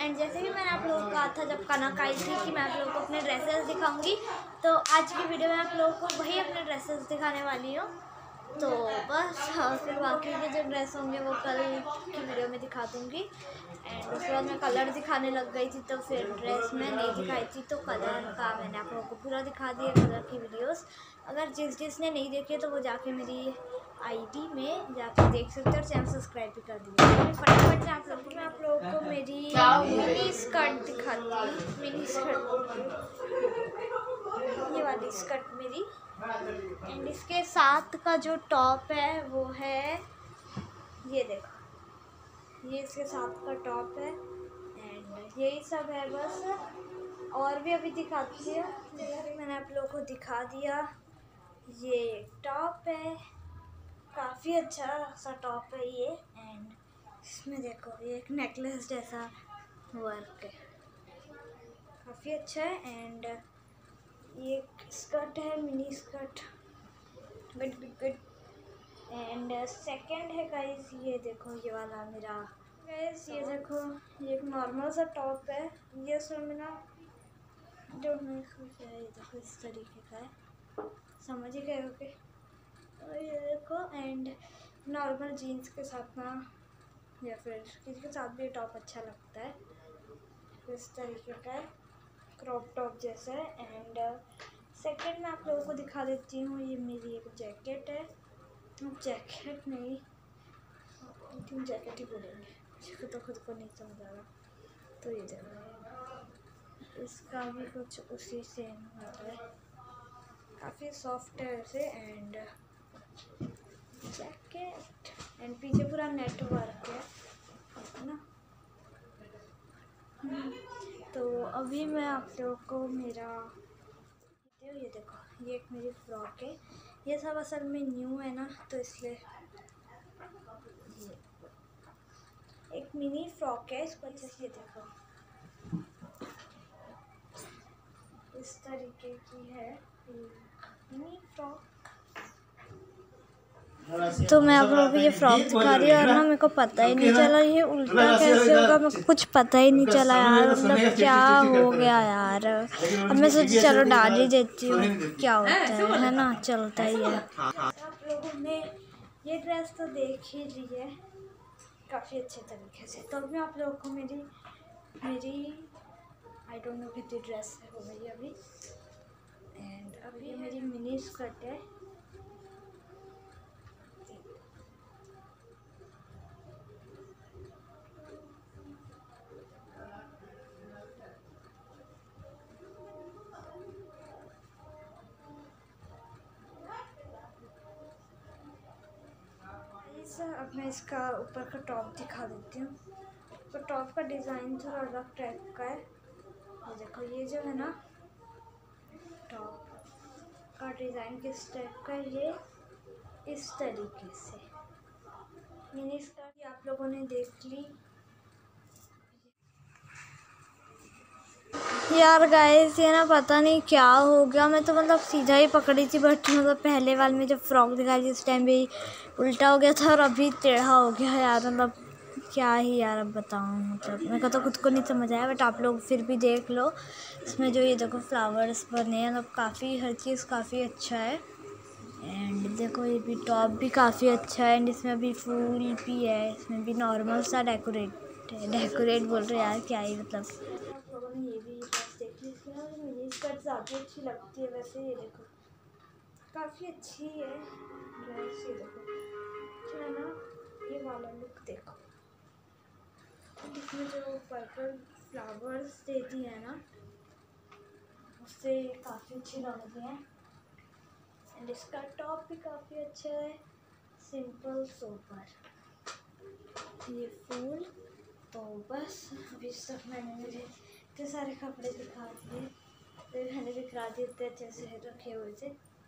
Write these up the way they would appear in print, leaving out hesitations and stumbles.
And जैसे भी मैंने आप लोगों को कहा था जब कनक आई थी कि मैं आप लोगों को अपने ड्रेसेस दिखाऊंगी, तो आज की वीडियो में आप लोगों को वही अपने ड्रेसेस दिखाने वाली हूँ। तो बस फिर बाकी के जो ड्रेस होंगे वो कल की वीडियो में दिखा दूँगी। एंड उसके बाद मैं कलर दिखाने लग गई थी, तो फिर ड्रेस में नहीं दिखाई थी, तो कलर का मैंने आप लोगों को पूरा दिखा दिया कलर की वीडियोस। अगर जिसने नहीं देखी तो वो जाके मेरी आईडी में जाके देख सकते हैं और चैनल सब्सक्राइब भी कर दीजिए। फटाफट से आप लोगों मैं आप लोगों को मेरी मिनी स्कर्ट दिखाती हूँ। मिनी स्कर्ट, ये वाली स्कर्ट मेरी, एंड इसके साथ का जो टॉप है वो है, ये देखो, ये इसके साथ का टॉप है। एंड यही सब है बस, और भी अभी दिखाती है। मैंने आप लोगों को दिखा दिया। ये टॉप है, काफ़ी अच्छा सा टॉप है ये। एंड इसमें देखो ये एक नेकलेस जैसा वर्क है, काफ़ी अच्छा है। एंड ये स्कर्ट है, mini skirt, good good good. And second है गाइस, ये देखो ये वाला मेरा गाइस, ये देखो ये एक नॉर्मल सा टॉप है। ये इसमें ना जो मैं सोचा है, ये देखो इस तरीके का है, समझ ही गए होगे। और ये देखो, एंड नॉर्मल जीन्स के साथ ना, या फिर किसी के साथ भी टॉप अच्छा लगता है। इस तरीके का है, क्रॉप टॉप जैसा है। एंड सेकंड मैं आप लोगों को दिखा देती हूँ, ये मेरी एक जैकेट है। जैकेट नहीं, जैकेट ही बोलेंगे, मुझे तो खुद को नहीं समझ आ रहा। तो ये देखो, इसका भी कुछ उसी सेम होता है, काफ़ी सॉफ्ट है वैसे। एंड जैकेट, एंड पीछे पूरा नेट वर्क है ना। तो अभी मैं आप लोगों को मेरा, ये देखो ये एक मेरी फ्रॉक है। ये सब असल में न्यू है ना, तो इसलिए ये एक मिनी फ्रॉक है। इसको अच्छे से देखो, इस तरीके की है मिनी फ्रॉक। तो मैं आप लोगों को ये फ्रॉक दिखा रही हूँ, और ना मेरे को पता ही नहीं चला ये उल्टा कैसे होगा, मेरे को कुछ पता ही नहीं चला यार, मतलब क्या हो गया यार। अब मैं सोची चलो डाल ही देती हूँ, क्या होता है ना, चलता ही है। आप लोगों ने ये ड्रेस तो देख ही ली है काफ़ी अच्छे तरीके से। तो मैं आप लोगों को मेरी आई डोंट नो कितनी ड्रेस हो गई अभी। एंड अभी मेरी मिनी स्कर्ट है, अब मैं इसका ऊपर का टॉप दिखा देती हूँ। तो टॉप का डिज़ाइन थोड़ा अलग टाइप का है। ये देखो, ये जो है ना टॉप का डिज़ाइन किस टाइप का है, ये इस तरीके से मिनी स्कर्ट आप लोगों ने देख ली। यार गाइस, ये ना पता नहीं क्या हो गया, मैं तो मतलब सीधा ही पकड़ी थी, बट मतलब पहले वाले में जब फ्रॉक दिखाई थी उस टाइम भी उल्टा हो गया था, और अभी टेढ़ा हो गया यार। मतलब क्या ही यार अब बताऊँ, मतलब मेरे को तो खुद को नहीं समझ आया, बट आप लोग फिर भी देख लो। इसमें जो ये देखो फ्लावर्स बने हैं, मतलब काफ़ी हर चीज़ काफ़ी अच्छा है। एंड देखो ये भी टॉप भी काफ़ी अच्छा है, एंड इसमें अभी फूल भी है, इसमें भी नॉर्मल सा डेकोरेट बोल रहे यार, क्या ही मतलब। आप लोगों ने ये भी ड्रेस देख ली, ये स्कर्ट ज़्यादा अच्छी लगती है वैसे। ये देखो काफ़ी अच्छी है ड्रेस, ये देखो जो है ना, ये वाला लुक देखो, इसमें जो पर्पल फ्लावर्स दे दिए हैं ना, उससे काफ़ी अच्छी लग रही है। एंड इसका टॉप भी काफ़ी अच्छा है, सिंपल सोबर, ये फूल। तो बस अभी तक मैंने मेरे इतने सारे कपड़े दिखा दिए, फिर मैंने दिखा दिए इतने अच्छे से रखे हुए थे।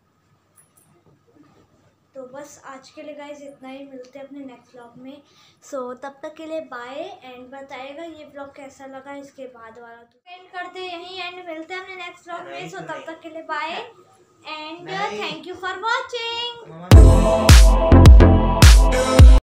तो बस आज के लिए गाइस इतना ही, मिलते हैं अपने नेक्स्ट व्लॉग में। सो तब तक के लिए बाय। एंड बताइएगा ये व्लॉग कैसा लगा, इसके बाद वाला तो एंड करते हैं यहीं, एंड मिलते हैं अपने नेक्स्ट व्लॉग में। सो तब तक के लिए bye, and thank you for watching.